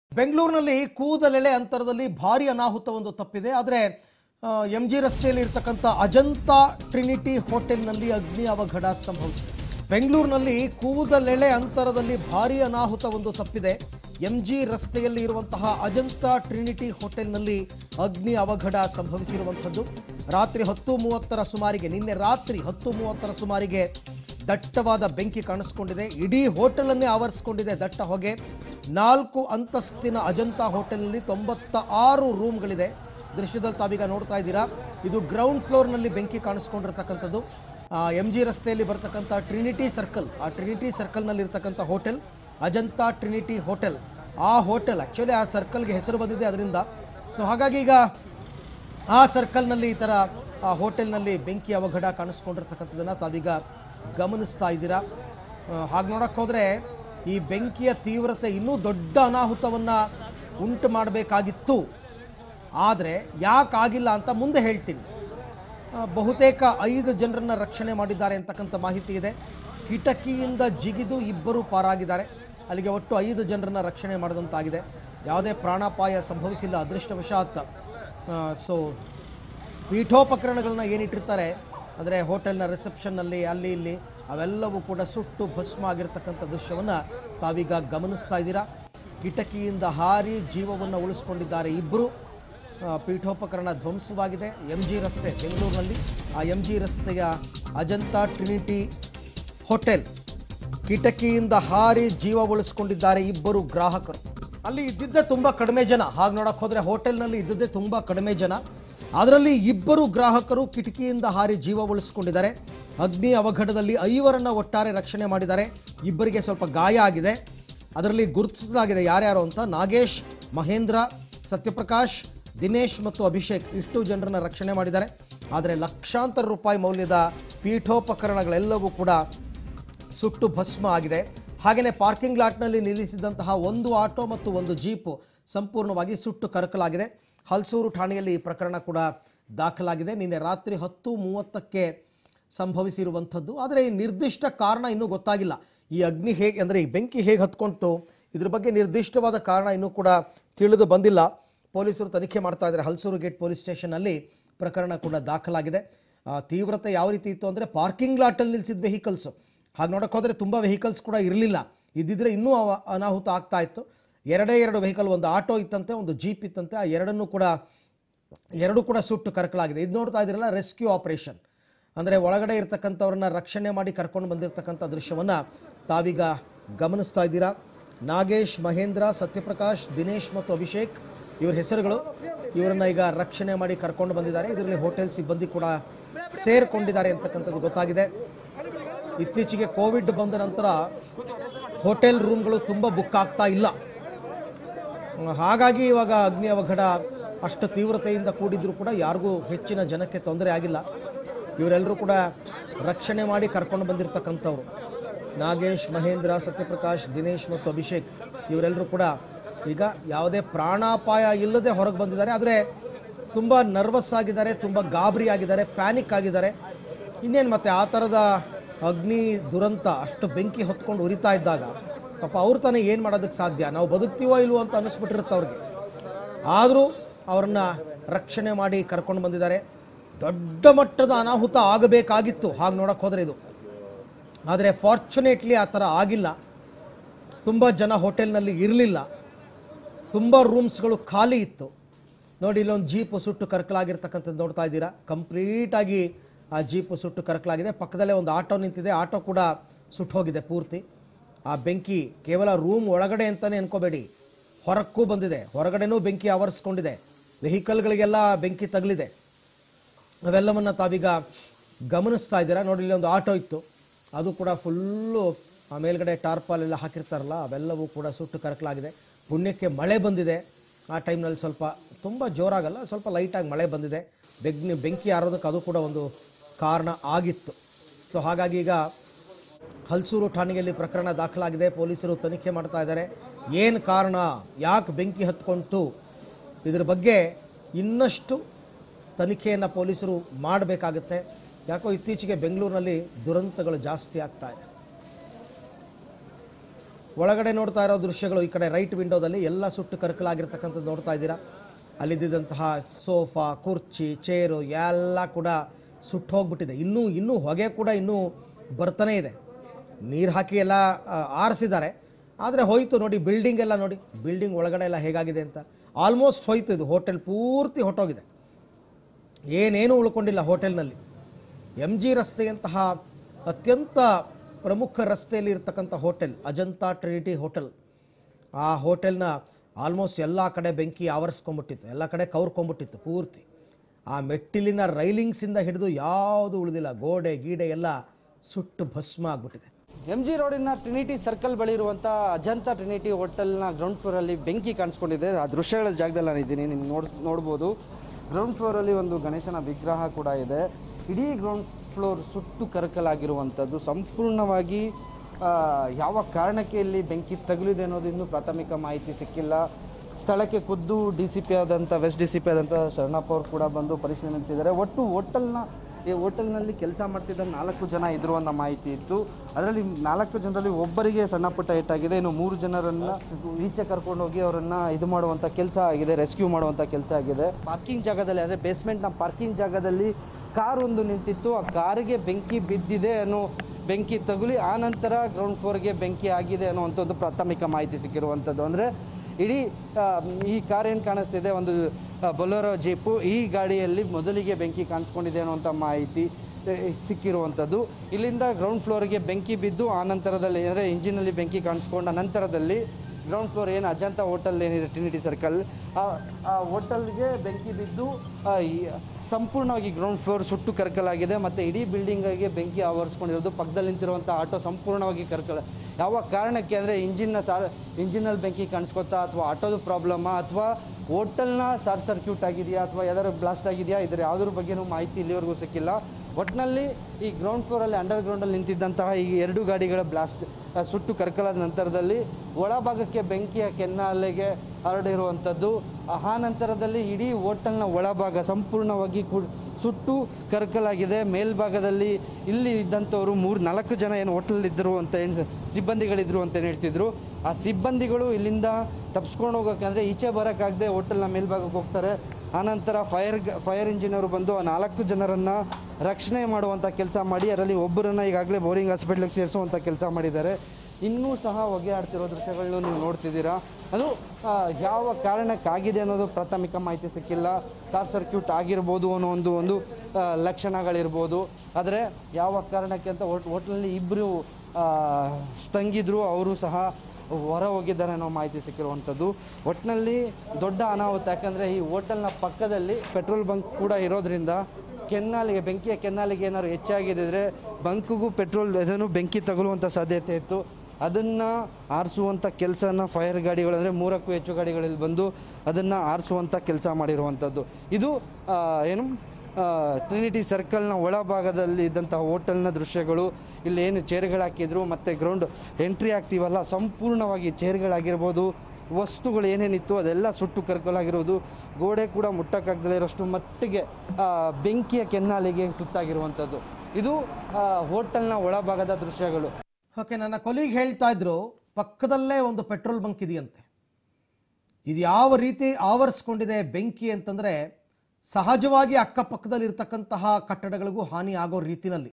ಬೆಂಗಳೂರಿನಲ್ಲಿ ಕೂದಲೆಳೆ ಅಂತರದಲ್ಲಿ ಭಾರಿ ಅನಾಹುತವೊಂದು ತಪ್ಪಿದೆ. ಆದರೆ ಎಂಜಿ ರಸ್ತೆಯಲ್ಲಿ ಇರತಕ್ಕಂಥ ಅಜಂತಾ ಟ್ರಿನಿಟಿ ಹೋಟೆಲ್ನಲ್ಲಿ ಅಗ್ನಿ ಅವಘಡ ಸಂಭವಿಸಿದೆ. ಬೆಂಗಳೂರಿನಲ್ಲಿ ಕೂದಲೆಳೆ ಅಂತರದಲ್ಲಿ ಭಾರಿ ಅನಾಹುತವೊಂದು ತಪ್ಪಿದೆ. ಎಂಜಿ ರಸ್ತೆಯಲ್ಲಿ ಇರುವಂತಹ ಅಜಂತಾ ಟ್ರಿನಿಟಿ ಹೋಟೆಲ್ನಲ್ಲಿ ಅಗ್ನಿ ಅವಘಡ ಸಂಭವಿಸಿರುವಂಥದ್ದು ರಾತ್ರಿ 10:30 ಸುಮಾರಿಗೆ, ನಿನ್ನೆ ರಾತ್ರಿ 10:30 ಸುಮಾರಿಗೆ ದಟ್ಟವಾದ ಬೆಂಕಿ ಕಾಣಿಸಿಕೊಂಡಿದೆ. ಇಡೀ ಹೋಟೆಲನ್ನೇ ಆವರಿಸಿಕೊಂಡಿದೆ ದಟ್ಟ ಹೊಗೆ. 4 ಅಂತಸ್ತಿನ ಅಜಂತಾ ಹೋಟೆಲ್ನಲ್ಲಿ 96 ರೂಮ್ಗಳಿದೆ. ದೃಶ್ಯದಲ್ಲಿ ತಾವೀಗ ನೋಡ್ತಾ ಇದ್ದೀರಾ, ಇದು ಗ್ರೌಂಡ್ ಫ್ಲೋರ್ನಲ್ಲಿ ಬೆಂಕಿ ಕಾಣಿಸ್ಕೊಂಡಿರ್ತಕ್ಕಂಥದ್ದು. ಎಂಜಿ ರಸ್ತೆಯಲ್ಲಿ ಬರ್ತಕ್ಕಂಥ ಟ್ರಿನಿಟಿ ಸರ್ಕಲ್, ಆ ಟ್ರಿನಿಟಿ ಸರ್ಕಲ್ನಲ್ಲಿ ಇರ್ತಕ್ಕಂಥ ಹೋಟೆಲ್ ಅಜಂತಾ ಟ್ರಿನಿಟಿ ಹೋಟೆಲ್. ಆ ಹೋಟೆಲ್ ಆ್ಯಕ್ಚುಲಿ ಆ ಸರ್ಕಲ್ಗೆ ಹೆಸರು ಬಂದಿದೆ ಅದರಿಂದ. ಸೊ ಹಾಗಾಗಿ ಈಗ ಆ ಸರ್ಕಲ್ನಲ್ಲಿ ಈ ಥರ ಆ ಹೋಟೆಲ್ನಲ್ಲಿ ಬೆಂಕಿ ಅವಘಡ ಕಾಣಿಸ್ಕೊಂಡಿರ್ತಕ್ಕಂಥದ್ದನ್ನು ತಾವೀಗ ಗಮನಿಸ್ತಾ ಇದ್ದೀರಾ. ಹಾಗೆ ನೋಡೋಕ್ಕೆ ಹೋದರೆ ಈ ಬೆಂಕಿಯ ತೀವ್ರತೆ ಇನ್ನೂ ದೊಡ್ಡ ಅನಾಹುತವನ್ನು ಉಂಟು ಮಾಡಬೇಕಾಗಿತ್ತು. ಆದರೆ ಯಾಕಾಗಿಲ್ಲ ಅಂತ ಮುಂದೆ ಹೇಳ್ತೀನಿ. ಬಹುತೇಕ 5 ಜನರನ್ನು ರಕ್ಷಣೆ ಮಾಡಿದ್ದಾರೆ ಅಂತಕ್ಕಂಥ ಮಾಹಿತಿ ಇದೆ. ಕಿಟಕಿಯಿಂದ ಜಿಗಿದು 2 ಪಾರಾಗಿದ್ದಾರೆ. ಅಲ್ಲಿಗೆ ಒಟ್ಟು 5 ಜನರನ್ನು ರಕ್ಷಣೆ ಮಾಡಿದಂತಾಗಿದೆ. ಯಾವುದೇ ಪ್ರಾಣಾಪಾಯ ಸಂಭವಿಸಿಲ್ಲ ಅದೃಷ್ಟವಶಾತ್. ಸೊ ಪೀಠೋಪಕರಣಗಳನ್ನ ಏನಿಟ್ಟಿರ್ತಾರೆ ಅಂದರೆ ಹೋಟೆಲ್ನ ರಿಸೆಪ್ಷನ್ನಲ್ಲಿ ಅಲ್ಲಿ ಇಲ್ಲಿ ಅವೆಲ್ಲವೂ ಕೂಡ ಸುಟ್ಟು ಭಸ್ಮ ಆಗಿರ್ತಕ್ಕಂಥ ದೃಶ್ಯವನ್ನು ತಾವೀಗ ಗಮನಿಸ್ತಾ ಇದ್ದೀರಾ. ಕಿಟಕಿಯಿಂದ ಹಾರಿ ಜೀವವನ್ನು ಉಳಿಸ್ಕೊಂಡಿದ್ದಾರೆ 2. ಪೀಠೋಪಕರಣ ಧ್ವಂಸವಾಗಿದೆ. ಎಂಜಿ ರಸ್ತೆ ಬೆಂಗಳೂರಿನಲ್ಲಿ, ಆ ಎಂಜಿ ರಸ್ತೆಯ ಅಜಂತಾ ಟ್ರಿನಿಟಿ ಹೋಟೆಲ್ ಕಿಟಕಿಯಿಂದ ಹಾರಿ ಜೀವ ಉಳಿಸ್ಕೊಂಡಿದ್ದಾರೆ 2 ಗ್ರಾಹಕರು. ಅಲ್ಲಿ ಇದ್ದಿದ್ದೇ ತುಂಬ ಕಡಿಮೆ ಜನ. ಹಾಗೆ ನೋಡೋಕ್ಕೆ ಹೋದರೆ ಹೋಟೆಲ್ನಲ್ಲಿ ಇದ್ದಿದ್ದೇ ತುಂಬ ಕಡಿಮೆ ಜನ. ಅದರಲ್ಲಿ 2 ಗ್ರಾಹಕರು ಕಿಟಕಿಯಿಂದ ಹಾರಿ ಜೀವ ಉಳಿಸ್ಕೊಂಡಿದ್ದಾರೆ. ಅಗ್ನಿ ಅವಘಡದಲ್ಲಿ 5ರನ್ನು ಒಟ್ಟಾರೆ ರಕ್ಷಣೆ ಮಾಡಿದ್ದಾರೆ. 2ರಿಗೆ ಸ್ವಲ್ಪ ಗಾಯ ಆಗಿದೆ. ಅದರಲ್ಲಿ ಗುರುತಿಸಲಾಗಿದೆ ಯಾರ್ಯಾರು ಅಂತ. ನಾಗೇಶ್, ಮಹೇಂದ್ರ, ಸತ್ಯಪ್ರಕಾಶ್, ದಿನೇಶ್ ಮತ್ತು ಅಭಿಷೇಕ್ ಇಷ್ಟು ಜನರನ್ನ ರಕ್ಷಣೆ ಮಾಡಿದ್ದಾರೆ. ಆದರೆ ಲಕ್ಷಾಂತರ ರೂಪಾಯಿ ಮೌಲ್ಯದ ಪೀಠೋಪಕರಣಗಳೆಲ್ಲವೂ ಕೂಡ ಸುಟ್ಟು ಭಸ್ಮ ಆಗಿದೆ. ಹಾಗೆಯೇ ಪಾರ್ಕಿಂಗ್ ಲಾಟ್ನಲ್ಲಿ ನಿಲ್ಲಿಸಿದಂತಹ 1 ಆಟೋ ಮತ್ತು 1 ಜೀಪ್ ಸಂಪೂರ್ಣವಾಗಿ ಸುಟ್ಟು ಕರಕಲಾಗಿದೆ. ಹಲಸೂರು ಠಾಣೆಯಲ್ಲಿ ಈ ಪ್ರಕರಣ ಕೂಡ ದಾಖಲಾಗಿದೆ. ನಿನ್ನೆ ರಾತ್ರಿ 10:30ಕ್ಕೆ ಸಂಭವಿಸಿರುವಂಥದ್ದು. ಆದರೆ ಈ ನಿರ್ದಿಷ್ಟ ಕಾರಣ ಇನ್ನೂ ಗೊತ್ತಾಗಿಲ್ಲ. ಈ ಅಗ್ನಿ ಹೇಗೆ ಅಂದರೆ ಈ ಬೆಂಕಿ ಹೇಗೆ ಹತ್ಕೊಂತು, ಇದ್ರ ಬಗ್ಗೆ ನಿರ್ದಿಷ್ಟವಾದ ಕಾರಣ ಇನ್ನೂ ಕೂಡ ತಿಳಿದು ಬಂದಿಲ್ಲ. ಪೊಲೀಸರು ತನಿಖೆ ಮಾಡ್ತಾ ಇದ್ದಾರೆ. ಹಲಸೂರು ಗೇಟ್ ಪೊಲೀಸ್ ಸ್ಟೇಷನ್ನಲ್ಲಿ ಪ್ರಕರಣ ಕೂಡ ದಾಖಲಾಗಿದೆ. ತೀವ್ರತೆ ಯಾವ ರೀತಿ ಇತ್ತು ಅಂದರೆ ಪಾರ್ಕಿಂಗ್ ಲಾಟಲ್ಲಿ ನಿಲ್ಲಿಸಿದ ವೆಹಿಕಲ್ಸು. ಹಾಗೆ ನೋಡೋಕೆ ಹೋದರೆ ತುಂಬ ವೆಹಿಕಲ್ಸ್ ಕೂಡ ಇರಲಿಲ್ಲ. ಇದ್ದಿದ್ರೆ ಇನ್ನೂ ಅನಾಹುತ ಆಗ್ತಾ ಇತ್ತು. 2 ವೆಹಿಕಲ್, 1 ಆಟೋ ಇತ್ತಂತೆ, 1 ಜೀಪ್ ಇತ್ತಂತೆ. ಆ 2 ಕೂಡ ಸುಟ್ಟು ಕರಕಲಾಗಿದೆ. ಇದು ನೋಡ್ತಾ ಇದ್ದೀರಲ್ಲ, ರೆಸ್ಕ್ಯೂ ಆಪರೇಷನ್ ಅಂದರೆ ಒಳಗಡೆ ಇರ್ತಕ್ಕಂಥವ್ರನ್ನ ರಕ್ಷಣೆ ಮಾಡಿ ಕರ್ಕೊಂಡು ಬಂದಿರತಕ್ಕಂಥ ದೃಶ್ಯವನ್ನು ತಾವೀಗ ಗಮನಿಸ್ತಾ ಇದ್ದೀರಾ. ನಾಗೇಶ್, ಮಹೇಂದ್ರ, ಸತ್ಯಪ್ರಕಾಶ್, ದಿನೇಶ್ ಮತ್ತು ಅಭಿಷೇಕ್ ಇವ್ರ ಹೆಸರುಗಳು. ಇವರನ್ನು ಈಗ ರಕ್ಷಣೆ ಮಾಡಿ ಕರ್ಕೊಂಡು ಬಂದಿದ್ದಾರೆ. ಇದರಲ್ಲಿ ಹೋಟೆಲ್ ಸಿಬ್ಬಂದಿ ಕೂಡ ಸೇರಿಕೊಂಡಿದ್ದಾರೆ ಅಂತಕ್ಕಂಥದ್ದು ಗೊತ್ತಾಗಿದೆ. ಇತ್ತೀಚೆಗೆ ಕೋವಿಡ್ ಬಂದ ನಂತರ ಹೋಟೆಲ್ ರೂಮ್ಗಳು ತುಂಬ ಬುಕ್ ಆಗ್ತಾ ಇಲ್ಲ. ಹಾಗಾಗಿ ಇವಾಗ ಅಗ್ನಿ ಅವಘಡ ಅಷ್ಟು ತೀವ್ರತೆಯಿಂದ ಕೂಡಿದ್ರೂ ಕೂಡ ಯಾರಿಗೂ ಹೆಚ್ಚಿನ ಜನಕ್ಕೆ ತೊಂದರೆ ಆಗಿಲ್ಲ. ಇವರೆಲ್ಲರೂ ಕೂಡ ರಕ್ಷಣೆ ಮಾಡಿ ಕರ್ಕೊಂಡು ಬಂದಿರತಕ್ಕಂಥವ್ರು. ನಾಗೇಶ್, ಮಹೇಂದ್ರ, ಸತ್ಯಪ್ರಕಾಶ್, ದಿನೇಶ್ ಮತ್ತು ಅಭಿಷೇಕ್ ಇವರೆಲ್ಲರೂ ಕೂಡ ಈಗ ಯಾವುದೇ ಪ್ರಾಣಾಪಾಯ ಇಲ್ಲದೆ ಹೊರಗೆ ಬಂದಿದ್ದಾರೆ. ಆದರೆ ತುಂಬ ನರ್ವಸ್ ಆಗಿದ್ದಾರೆ, ತುಂಬ ಗಾಬರಿ ಆಗಿದ್ದಾರೆ, ಪ್ಯಾನಿಕ್ ಆಗಿದ್ದಾರೆ. ಇನ್ನೇನು ಮತ್ತೆ ಆ ಥರದ ಅಗ್ನಿ ದುರಂತ ಅಷ್ಟು ಬೆಂಕಿ ಹೊತ್ಕೊಂಡು ಉರಿತಾ ಇದ್ದಾಗ ಪಾಪ ಅವ್ರು ತಾನೇ ಏನು ಮಾಡೋದಕ್ಕೆ ಸಾಧ್ಯ? ನಾವು ಬದುಕ್ತೀವೋ ಇಲ್ವೋ ಅಂತ ಅನ್ನಿಸ್ಬಿಟ್ಟಿರುತ್ತೆ ಅವ್ರಿಗೆ. ಆದರೂ ಅವ್ರನ್ನ ರಕ್ಷಣೆ ಮಾಡಿ ಕರ್ಕೊಂಡು ಬಂದಿದ್ದಾರೆ. ದೊಡ್ಡ ಮಟ್ಟದ ಅನಾಹುತ ಆಗಬೇಕಾಗಿತ್ತು ಹಾಗೆ ನೋಡೋಕ್ಕೆ ಹೋದರೆ ಇದು. ಆದರೆ ಫಾರ್ಚುನೇಟ್ಲಿ ಆ ಥರ ಆಗಿಲ್ಲ. ತುಂಬ ಜನ ಹೋಟೆಲ್ನಲ್ಲಿ ಇರಲಿಲ್ಲ. ತುಂಬ ರೂಮ್ಸ್ಗಳು ಖಾಲಿ ಇತ್ತು. ನೋಡಿ, ಇಲ್ಲೊಂದು ಜೀಪು ಸುಟ್ಟು ಕರಕಲಾಗಿರ್ತಕ್ಕಂಥದ್ದು ನೋಡ್ತಾ ಇದ್ದೀರಾ. ಕಂಪ್ಲೀಟಾಗಿ ಆ ಜೀಪು ಸುಟ್ಟು ಕರಕಲಾಗಿದೆ. ಪಕ್ಕದಲ್ಲೇ 1 ಆಟೋ ನಿಂತಿದೆ. ಆಟೋ ಕೂಡ ಸುಟ್ಟು ಹೋಗಿದೆ ಪೂರ್ತಿ. ಆ ಬೆಂಕಿ ಕೇವಲ ರೂಮ್ ಒಳಗಡೆ ಅಂತಲೇ ಅನ್ಕೋಬೇಡಿ, ಹೊರಕ್ಕೂ ಬಂದಿದೆ. ಹೊರಗಡೆನೂ ಬೆಂಕಿ ಆವರಿಸ್ಕೊಂಡಿದೆ. ವೆಹಿಕಲ್ಗಳಿಗೆಲ್ಲ ಬೆಂಕಿ ತಗಲಿದೆ. ಅವೆಲ್ಲವನ್ನು ತಾವೀಗ ಗಮನಿಸ್ತಾ ಇದ್ದೀರಾ. ನೋಡಿ, ಇಲ್ಲಿ 1 ಆಟೋ ಇತ್ತು, ಅದು ಕೂಡ ಫುಲ್ಲು ಆ ಮೇಲ್ಗಡೆ ಟಾರ್ಪಾಲ್ ಎಲ್ಲ ಹಾಕಿರ್ತಾರಲ್ಲ ಅವೆಲ್ಲವೂ ಕೂಡ ಸುಟ್ಟು ಕರಕಲಾಗಿದೆ. ಪುಣ್ಯಕ್ಕೆ ಮಳೆ ಬಂದಿದೆ. ಆ ಟೈಮ್ನಲ್ಲಿ ಸ್ವಲ್ಪ ತುಂಬ ಜೋರಾಗಲ್ಲ, ಸ್ವಲ್ಪ ಲೈಟಾಗಿ ಮಳೆ ಬಂದಿದೆ. ಬೆಂಕಿ ಆರೋದಕ್ಕೆ ಅದು ಕೂಡ ಒಂದು ಕಾರಣ ಆಗಿತ್ತು. ಸೊ ಹಾಗಾಗಿ ಈಗ ಹಲಸೂರು ಠಾಣೆಯಲ್ಲಿ ಪ್ರಕರಣ ದಾಖಲಾಗಿದೆ. ಪೊಲೀಸರು ತನಿಖೆ ಮಾಡ್ತಾ ಇದ್ದಾರೆ. ಏನು ಕಾರಣ, ಯಾಕೆ ಬೆಂಕಿ ಹತ್ಕೊಂತು, ಇದ್ರ ಬಗ್ಗೆ ಇನ್ನಷ್ಟು ತನಿಖೆಯನ್ನು ಪೊಲೀಸರು ಮಾಡಬೇಕಾಗುತ್ತೆ. ಯಾಕೋ ಇತ್ತೀಚೆಗೆ ಬೆಂಗಳೂರಿನಲ್ಲಿ ದುರಂತಗಳು ಜಾಸ್ತಿ ಆಗ್ತಾ ಇದೆ. ಒಳಗಡೆ ನೋಡ್ತಾ ಇರೋ ದೃಶ್ಯಗಳು ಈ ಕಡೆ ರೈಟ್ ವಿಂಡೋದಲ್ಲಿ ಎಲ್ಲ ಸುಟ್ಟು ಕರಕಲಾಗಿರ್ತಕ್ಕಂಥದ್ದು ನೋಡ್ತಾ ಇದ್ದೀರಾ. ಅಲ್ಲಿದ್ದಂತಹ ಸೋಫಾ, ಕುರ್ಚಿ, ಚೇರು ಎಲ್ಲ ಕೂಡ ಸುಟ್ಟು ಹೋಗ್ಬಿಟ್ಟಿದೆ. ಇನ್ನೂ ಹೊಗೆ ಕೂಡ ಇನ್ನೂ ಬರ್ತಾನೆ ಇದೆ. ನೀರು ಹಾಕಿ ಎಲ್ಲ ಆರಿಸಿದ್ದಾರೆ, ಆದರೆ ಹೋಯ್ತು ನೋಡಿ. ಬಿಲ್ಡಿಂಗ್ ಎಲ್ಲ ನೋಡಿ, ಬಿಲ್ಡಿಂಗ್ ಒಳಗಡೆ ಎಲ್ಲ ಹೇಗಾಗಿದೆ ಅಂತ. ಆಲ್ಮೋಸ್ಟ್ ಹೋಯ್ತು. ಇದು ಹೋಟೆಲ್ ಪೂರ್ತಿ ಹೊಟ್ಟೋಗಿದೆ, ಏನೇನು ಉಳ್ಕೊಂಡಿಲ್ಲ ಹೋಟೆಲ್ನಲ್ಲಿ. MG ರಸ್ತೆಯಂತಹ ಅತ್ಯಂತ ಪ್ರಮುಖ ರಸ್ತೆಯಲ್ಲಿ ಇರ್ತಕ್ಕಂಥ ಹೋಟೆಲ್ ಅಜಂತಾ ಟ್ರಿನಿಟಿ ಹೋಟೆಲ್. ಆ ಹೋಟೆಲ್ನ ಆಲ್ಮೋಸ್ಟ್ ಎಲ್ಲ ಕಡೆ ಬೆಂಕಿ ಆವರಿಸ್ಕೊಂಬಿಟ್ಟಿತ್ತು, ಎಲ್ಲ ಕಡೆ ಕೌರ್ಕೊಂಬಿಟ್ಟಿತ್ತು ಪೂರ್ತಿ. ಆ ಮೆಟ್ಟಿಲಿನ ರೈಲಿಂಗ್ಸಿಂದ ಹಿಡಿದು ಯಾವುದು ಉಳಿದಿಲ್ಲ, ಗೋಡೆ ಗೀಡೆ ಎಲ್ಲ ಸುಟ್ಟು ಭಸ್ಮ ಆಗ್ಬಿಟ್ಟಿದೆ. MG ರೋಡಿನ ಟ್ರಿನಿಟಿ ಸರ್ಕಲ್ ಬಳಿ ಇರುವಂಥ ಅಜಂತಾ ಟ್ರಿನಿಟಿ ಹೋಟೆಲ್ನ ಗ್ರೌಂಡ್ ಫ್ಲೋರಲ್ಲಿ ಬೆಂಕಿ ಕಾಣಿಸ್ಕೊಂಡಿದೆ. ಆ ದೃಶ್ಯಗಳ ಜಾಗದಲ್ಲಿ ನಾನು ಇದ್ದೀನಿ, ನೀವು ನೋಡ್ಬೋದು. ಗ್ರೌಂಡ್ ಫ್ಲೋರಲ್ಲಿ ಒಂದು ಗಣೇಶನ ವಿಗ್ರಹ ಕೂಡ ಇದೆ. ಇಡೀ ಗ್ರೌಂಡ್ ಫ್ಲೋರ್ ಸುಟ್ಟು ಕರಕಲಾಗಿರುವಂಥದ್ದು. ಸಂಪೂರ್ಣವಾಗಿ ಯಾವ ಕಾರಣಕ್ಕೆ ಇಲ್ಲಿ ಬೆಂಕಿ ತಗುಲಿದೆ ಅನ್ನೋದು ಇನ್ನೂ ಪ್ರಾಥಮಿಕ ಮಾಹಿತಿ ಸಿಕ್ಕಿಲ್ಲ. ಸ್ಥಳಕ್ಕೆ ಖುದ್ದು DCP ಆದಂಥ ವೆಸ್ಟ್ DCP ಆದಂಥ ಶರಣಪ್ಪ ಅವರು ಕೂಡ ಬಂದು ಪರಿಶೀಲನೆ ನಡೆಸಿದ್ದಾರೆ. ಒಟ್ಟು ಹೋಟೆಲ್ನಲ್ಲಿ ಕೆಲಸ ಮಾಡ್ತಿದ್ದ 4 ಜನ ಇದ್ರು ಅನ್ನೋ ಮಾಹಿತಿ ಇತ್ತು. ಅದರಲ್ಲಿ 4 ಜನರಲ್ಲಿ ಒಬ್ಬರಿಗೆ ಸಣ್ಣ ಪುಟ್ಟ ಏಟಾಗಿದೆ. ಇನ್ನು 3 ಜನರನ್ನು ಈಚೆ ಕರ್ಕೊಂಡು ಹೋಗಿ ಅವರನ್ನು ಇದು ಮಾಡುವಂಥ ಕೆಲಸ ಆಗಿದೆ, ರೆಸ್ಕ್ಯೂ ಮಾಡುವಂಥ ಕೆಲಸ ಆಗಿದೆ. ಪಾರ್ಕಿಂಗ್ ಜಾಗದಲ್ಲಿ, ಅಂದರೆ ಬೇಸ್ಮೆಂಟ್ನ ಪಾರ್ಕಿಂಗ್ ಜಾಗದಲ್ಲಿ ಕಾರ್ ಒಂದು ನಿಂತಿತ್ತು. ಆ ಕಾರಿಗೆ ಬೆಂಕಿ ಬಿದ್ದಿದೆ ಅನ್ನೋ, ಬೆಂಕಿ ತಗುಲಿ ಆ ನಂತರ ಗ್ರೌಂಡ್ ಫ್ಲೋರ್ಗೆ ಬೆಂಕಿ ಆಗಿದೆ ಅನ್ನುವಂಥದ್ದು ಪ್ರಾಥಮಿಕ ಮಾಹಿತಿ ಸಿಕ್ಕಿರುವಂಥದ್ದು. ಅಂದರೆ ಇಡೀ ಈ ಕಾರ್ ಏನು ಕಾಣಿಸ್ತಿದೆ, ಒಂದು ಬೊಲೆರೋ ಜೀಪು, ಈ ಗಾಡಿಯಲ್ಲಿ ಮೊದಲಿಗೆ ಬೆಂಕಿ ಕಾಣಿಸ್ಕೊಂಡಿದೆ ಅನ್ನುವಂಥ ಮಾಹಿತಿ ಸಿಕ್ಕಿರುವಂಥದ್ದು. ಇಲ್ಲಿಂದ ಗ್ರೌಂಡ್ ಫ್ಲೋರ್ಗೆ ಬೆಂಕಿ ಬಿದ್ದು ಆ ನಂತರದಲ್ಲಿ, ಅಂದರೆ ಇಂಜಿನಲ್ಲಿ ಬೆಂಕಿ ಕಾಣಿಸ್ಕೊಂಡ ನಂತರದಲ್ಲಿ ಗ್ರೌಂಡ್ ಫ್ಲೋರ್ ಏನು ಅಜಂತಾ ಹೋಟೆಲ್ ಏನಿದೆ ಟ್ರಿನಿಟಿ ಸರ್ಕಲ್, ಆ ಹೋಟೆಲ್ಗೆ ಬೆಂಕಿ ಬಿದ್ದು ಸಂಪೂರ್ಣವಾಗಿ ಗ್ರೌಂಡ್ ಫ್ಲೋರ್ ಸುಟ್ಟು ಕರಕಲಾಗಿದೆ. ಮತ್ತು ಇಡೀ ಬಿಲ್ಡಿಂಗಿಗೆ ಬೆಂಕಿ ಆವರಿಸ್ಕೊಂಡಿರೋದು. ಪಕ್ಕದಲ್ಲಿ ನಿಂತಿರುವಂಥ ಆಟೋ ಸಂಪೂರ್ಣವಾಗಿ ಯಾವ ಕಾರಣಕ್ಕೆ ಅಂದರೆ ಇಂಜಿನಲ್ಲಿ ಬೆಂಕಿ ಕಾಣಿಸ್ಕೊತಾ, ಅಥವಾ ಆಟೋದು ಪ್ರಾಬ್ಲಮ್ಮಾ, ಅಥವಾ ಹೋಟೆಲ್ನ ಶಾರ್ಟ್ ಸರ್ಕ್ಯೂಟ್ ಆಗಿದೆಯಾ, ಅಥವಾ ಯಾವ್ದಾದ್ರು ಬ್ಲಾಸ್ಟ್ ಆಗಿದೆಯಾ, ಇದರ ಯಾವುದ್ರ ಬಗ್ಗೆನೂ ಮಾಹಿತಿ ಇಲ್ಲಿವರೆಗೂ ಸಿಕ್ಕಿಲ್ಲ. ಒಟ್ಟಿನಲ್ಲಿ ಈ ಗ್ರೌಂಡ್ ಫ್ಲೋರಲ್ಲಿ ಅಂಡರ್ಗ್ರೌಂಡಲ್ಲಿ ನಿಂತಿದ್ದಂತಹ ಈ 2 ಗಾಡಿಗಳ ಬ್ಲಾಸ್ಟ್ ಸುಟ್ಟು ಕರಕಲಾದ ನಂತರದಲ್ಲಿ ಒಳಭಾಗಕ್ಕೆ ಬೆಂಕಿಯ ಕೆನ್ನಾಲೆಗೆ ಹರಡಿರುವಂಥದ್ದು. ಆ ನಂತರದಲ್ಲಿ ಇಡೀ ಹೋಟೆಲ್ನ ಒಳಭಾಗ ಸಂಪೂರ್ಣವಾಗಿ ಸುಟ್ಟು ಕರಕಲಾಗಿದೆ. ಮೇಲ್ಭಾಗದಲ್ಲಿ ಇಲ್ಲಿ ಇದ್ದಂಥವರು 3-4 ಜನ ಏನು ಹೋಟೆಲಿದ್ದರು ಅಂತ ಸಿಬ್ಬಂದಿಗಳಿದ್ರು ಅಂತ ಹೇಳ್ತಿದ್ರು. ಆ ಸಿಬ್ಬಂದಿಗಳು ಇಲ್ಲಿಂದ ತಪ್ಪಿಸ್ಕೊಂಡು ಹೋಗೋಕ್ಕೆ, ಅಂದರೆ ಈಚೆ ಬರೋಕ್ಕಾಗದೆ ಹೋಟೆಲ್ನ ಮೇಲ್ಭಾಗಕ್ಕೆ ಹೋಗ್ತಾರೆ. ಆನಂತರ ಫೈರ್ ಇಂಜಿನಿಯರು ಬಂದು ಆ 4 ಜನರನ್ನು ರಕ್ಷಣೆ ಮಾಡುವಂಥ ಕೆಲಸ ಮಾಡಿ, ಅದರಲ್ಲಿ ಒಬ್ಬರನ್ನು ಈಗಾಗಲೇ ಬೋರಿಂಗ್ ಹಾಸ್ಪಿಟ್ಲಿಗೆ ಸೇರಿಸುವಂಥ ಕೆಲಸ ಮಾಡಿದ್ದಾರೆ. ಇನ್ನೂ ಸಹ ಹೊಗೆ ಆಡ್ತಿರೋ ದೃಶ್ಯಗಳನ್ನು ನೀವು ನೋಡ್ತಿದ್ದೀರಾ. ಅದು ಯಾವ ಕಾರಣಕ್ಕಾಗಿದೆ ಅನ್ನೋದು ಪ್ರಾಥಮಿಕ ಮಾಹಿತಿ ಸಿಕ್ಕಿಲ್ಲ. ಶಾರ್ಟ್ ಸರ್ಕ್ಯೂಟ್ ಆಗಿರ್ಬೋದು ಅನ್ನೋ ಒಂದು ಲಕ್ಷಣಗಳಿರ್ಬೋದು. ಆದರೆ ಯಾವ ಕಾರಣಕ್ಕೆ ಅಂತ ಹೋಟ್ಲಲ್ಲಿ 2 ತಂಗಿದ್ರು, ಅವರು ಸಹ ಹೊರ ಹೋಗಿದ್ದಾರೆ ಅನ್ನೋ ಮಾಹಿತಿ ಸಿಕ್ಕಿರುವಂಥದ್ದು. ಒಟ್ಟಿನಲ್ಲಿ ದೊಡ್ಡ ಅನಾಹುತ. ಯಾಕಂದರೆ ಈ ಹೋಟೆಲ್ನ ಪಕ್ಕದಲ್ಲಿ ಪೆಟ್ರೋಲ್ ಬಂಕ್ ಕೂಡ ಇರೋದ್ರಿಂದ ಬೆಂಕಿಯ ಕೆನ್ನಾಲಿಗೆ ಏನಾದ್ರು ಹೆಚ್ಚಾಗಿದ್ದರೆ ಬಂಕ್ಗೂ ಪೆಟ್ರೋಲ್ ಇದನ್ನು ಬೆಂಕಿ ತಗುಲುವಂಥ ಸಾಧ್ಯತೆ ಇತ್ತು. ಅದನ್ನು ಆರಿಸುವಂಥ ಕೆಲಸನ ಫೈರ್ ಗಾಡಿಗಳು, ಅಂದರೆ 3ಕ್ಕೂ ಹೆಚ್ಚು ಗಾಡಿಗಳಲ್ಲಿ ಬಂದು ಅದನ್ನು ಆರಿಸುವಂಥ ಕೆಲಸ ಮಾಡಿರುವಂಥದ್ದು. ಇದು ಟ್ರಿನಿಟಿ ಸರ್ಕಲ್ನ ಒಳಭಾಗದಲ್ಲಿ ಇದ್ದಂಥ ಹೋಟೆಲ್ನ ದೃಶ್ಯಗಳು. ಇಲ್ಲಿ ಏನು ಚೇರ್ಗಳು ಹಾಕಿದ್ರು ಮತ್ತು ಗ್ರೌಂಡ್ ಎಂಟ್ರಿ ಆಗ್ತೀವಲ್ಲ, ಸಂಪೂರ್ಣವಾಗಿ ಚೇರ್ಗಳಾಗಿರ್ಬೋದು, ವಸ್ತುಗಳು ಏನೇನಿತ್ತು ಅದೆಲ್ಲ ಸುಟ್ಟು ಕರಕಲಾಗಿರೋದು. ಗೋಡೆ ಕೂಡ ಮುಟ್ಟಕ್ಕಾಗದೇ ಇರೋಷ್ಟು ಮಟ್ಟಿಗೆ ಬೆಂಕಿಯ ಕೆನ್ನಾಲಿಗೆ ತುತ್ತಾಗಿರುವಂಥದ್ದು. ಇದು ಹೋಟೆಲ್ನ ಒಳಭಾಗದ ದೃಶ್ಯಗಳು. ಓಕೆ, ನನ್ನ ಕೊಲೀಗ್ ಹೇಳ್ತಾ ಇದ್ರು ಪಕ್ಕದಲ್ಲೇ ಒಂದು ಪೆಟ್ರೋಲ್ ಬಂಕ್ ಇದೆಯಂತೆ. ಇದು ಯಾವ ರೀತಿ ಆವರಿಸ್ಕೊಂಡಿದೆ ಬೆಂಕಿ ಅಂತಂದರೆ, ಸಹಜವಾಗಿ ಅಕ್ಕಪಕ್ಕದಲ್ಲಿ ಇರ್ತಕ್ಕಂತಹ ಕಟ್ಟಡಗಳಿಗೂ ಹಾನಿ ಆಗೋ ರೀತಿಯಲ್ಲಿ